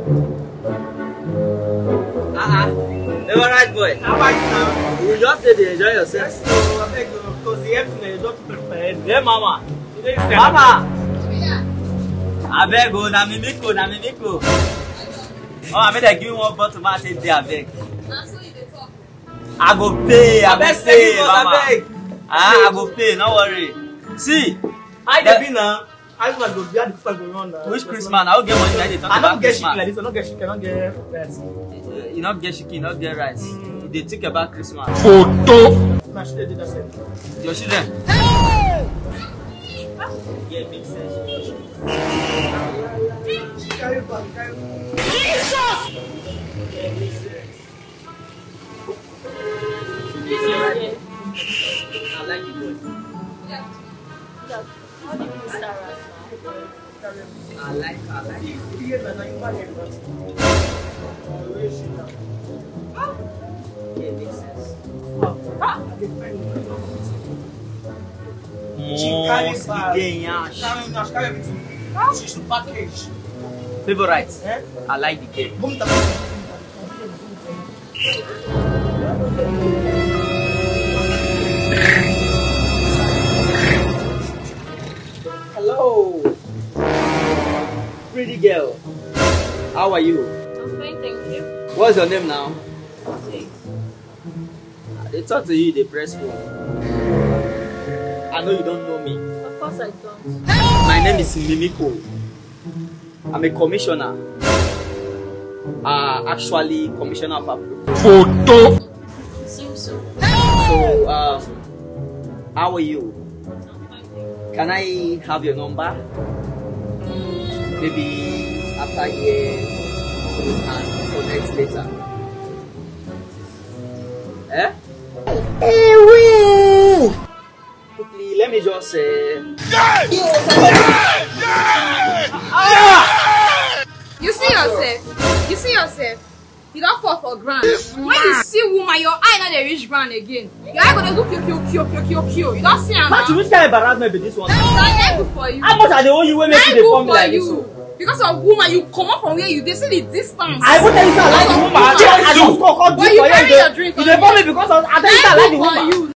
Never right, boy. How about you now? You just say they enjoy yourself. So I beg you, because the help not prepared. Yeah, mama. Mama. I beg you, na mimiko. Oh, I made I give you one bottle, man. Say there, I beg. I go pay, mama. I go pay, no worry. See, I dey be now. I must go bear the people go run now. Which Christmas? I will get money. I don't get shit like this. I don't get shit. I don't get rice. You not get chicken, not get rice. They think about Christmas. Photo. My children did that same. Your children? Yeah, makes sense. Carry back. Jesus! Yeah, makes sense. I like it, boy. I like it. Yeah, makes sense. She's package. Favorite? I like the game. Hello, pretty girl. How are you? I'm fine, thank you. What's your name now? They talk to you, they press phone. I know you don't know me. Of course I don't. My name is Mimiko. I'm a commissioner. Actually, commissioner of Africa. Photo. Seems so. So, how are you? I'm fine, thank you. Can I have your number? Maybe after here we can connect later. Eh? Quickly, let me just You see yourself. You don't fall for ground. When you see woman, your eye not the reach ground again. Your eye gonna look kill. You don't see her now. which kind of embarrassment be this one? That's good for you. How much are the only way making the form like this? Because of woman, you come up from where you see the distance. I will tell you, I like the woman. I just But you carry your drink. You dey for me because I tell you, I like the woman.